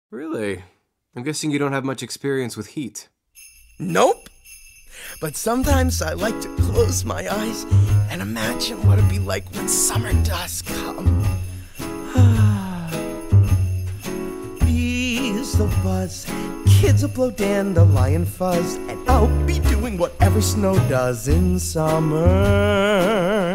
Really? I'm guessing you don't have much experience with heat. Nope. But sometimes I like to close my eyes and imagine what it'd be like when summer does come. Bees will buzz, kids will blow dandelion fuzz, and I'll be doing whatever snow does in summer.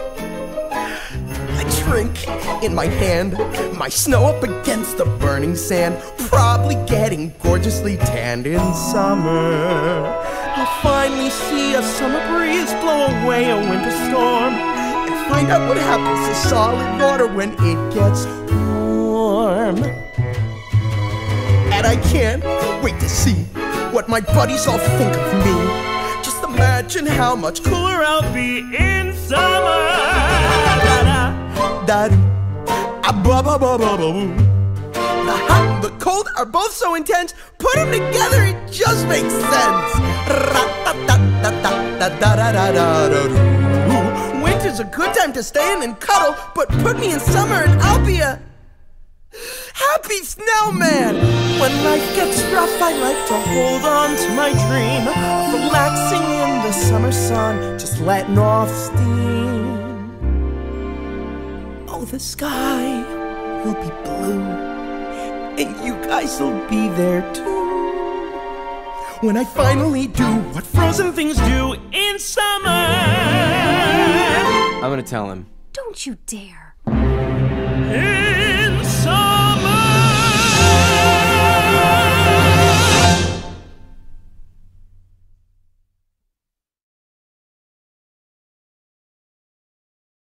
I drink in my hand, my snow up against the burning sand, probably getting gorgeously tanned in summer. I'll finally see a summer breeze blow away a winter storm, and find out what happens to solid water when it gets warm. And I can't wait to see what my buddies all think of me. Just imagine how much cooler I'll be in summer. The hot and the cold are both so intense, put them together, it just makes sense. Winter's a good time to stay in and cuddle, but put me in summer and I'll be a happy snowman. When life gets rough, I like to hold on to my dream of relaxing in the summer sun, just letting off steam. Oh, the sky will be blue, and you guys will be there too, when I finally do what frozen things do in summer. I'm gonna tell him. Don't you dare.